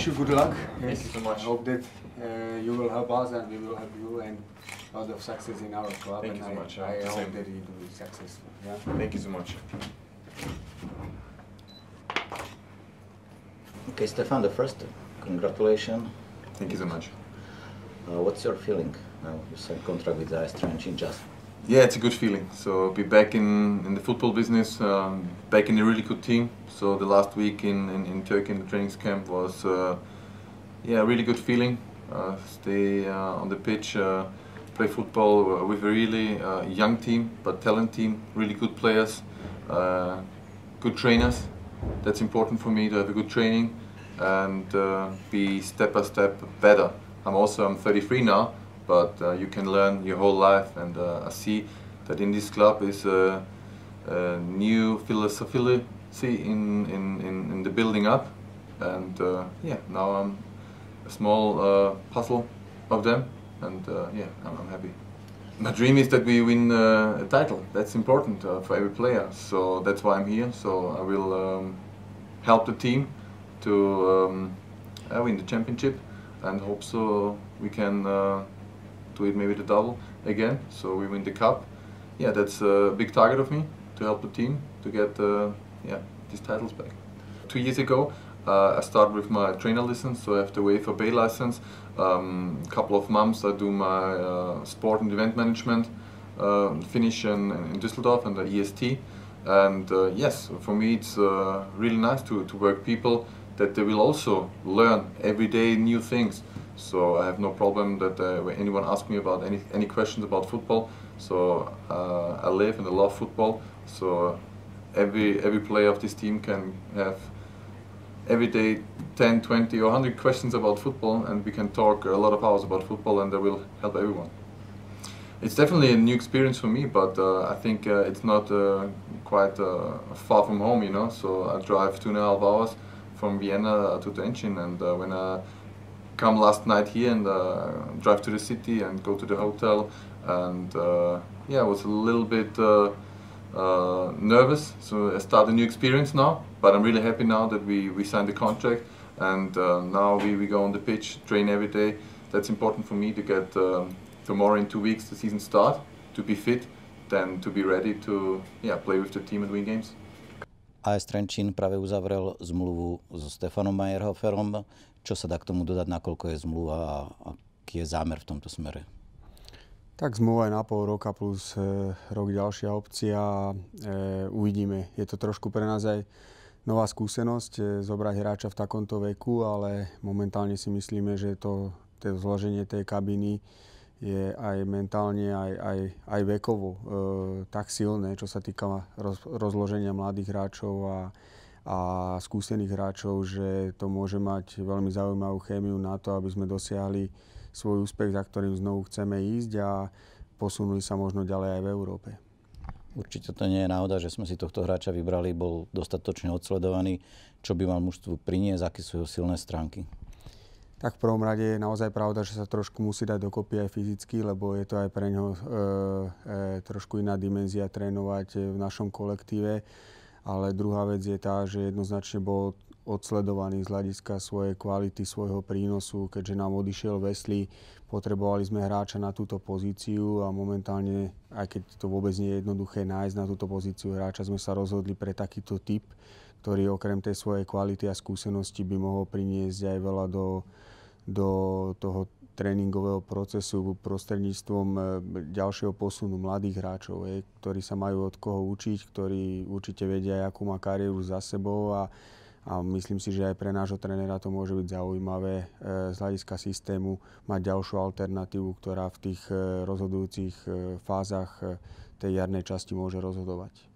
wish you good luck. Thank you so much. I hope that you will help us and we will help you, and a lot of success in our club. Thank you so much. I hope Same. that you will be successful. Yeah. Thank you so much. Okay, Stefan, the first, congratulations. Thank you so much. What's your feeling now? You signed contract with AS Trenčín just. Yeah, it's a good feeling. So be back in the football business, back in a really good team. So the last week in Turkey in the training camp was yeah, a really good feeling. Stay on the pitch, play football with a really young team, but talent team, really good players, good trainers. That's important for me to have a good training and be step by step better. I'm 33 now, but you can learn your whole life, and I see that in this club is a new philosophy in the building up, and yeah, now I'm a small puzzle of them, and yeah, I'm happy. My dream is that we win a title. That's important for every player, so that's why I'm here. So I will help the team to win the championship, and hope so we can do it maybe the double again, so we win the cup. Yeah, that's a big target of me, to help the team to get yeah, these titles back. 2 years ago I started with my trainer license, so I have the UEFA B license. Couple of months I do my sport and event management, finish in Düsseldorf and the EST. And yes, for me it's really nice to work people that they will also learn every day new things. So I have no problem that when anyone asks me about any questions about football. So I live and I love football. So every player of this team can have every day 10, 20 or 100 questions about football, and we can talk a lot of hours about football, and that will help everyone. It's definitely a new experience for me, but I think it's not quite far from home, you know. So I drive 2.5 hours from Vienna to Trenčín, and when I come last night here and drive to the city and go to the hotel, and yeah, I was a little bit nervous, so I start a new experience now, but I'm really happy now that we signed the contract, and now we go on the pitch, train every day. That's important for me to get tomorrow in 2 weeks the season start, to be fit, then to be ready to yeah, play with the team and win games. AS Trenčín práve uzavrel zmluvu so Stefanom Mayerhoferom. Čo sa dá k tomu dodať, nakoľko je zmluva a aký je zámer v tomto smere? Tak zmluva je na pol roka plus rok ďalšia opcia. Uvidíme. Je to trošku pre nás aj nová skúsenosť zobrať hráča v takomto veku, ale momentálne si myslíme, že to zloženie tej kabiny je aj mentálne, aj vekovo tak silné, čo sa týka rozloženia mladých hráčov a skúsených hráčov, že to môže mať veľmi zaujímavú chémiu na to, aby sme dosiahli svoj úspech, za ktorým znovu chceme ísť a posunuli sa možno ďalej aj v Európe. Určite to nie je náhoda, že sme si tohto hráča vybrali, bol dostatočne odsledovaný. Čo by mal mužstvu priniesť, aké sú jeho silné stránky? Tak v prvom rade je naozaj pravda, že sa trošku musí dať dokopy aj fyzicky, lebo je to aj pre ňoho trošku iná dimenzia trénovať v našom kolektíve. Ale druhá vec je tá, že jednoznačne bol odsledovaný z hľadiska svojej kvality, svojho prínosu. Keďže nám odišiel Wesley, potrebovali sme hráča na túto pozíciu a momentálne, aj keď to vôbec nie je jednoduché nájsť na túto pozíciu hráča, sme sa rozhodli pre takýto typ, ktorý okrem tej svojej kvality a skúsenosti by mohol priniesť aj veľa do toho tréningového procesu prostredníctvom ďalšieho posunu mladých hráčov, ktorí sa majú od koho učiť, ktorí určite vedia, akú má kariéru za sebou a myslím si, že aj pre nášho trénera to môže byť zaujímavé z hľadiska systému mať ďalšiu alternatívu, ktorá v tých rozhodujúcich fázach tej jarnej časti môže rozhodovať.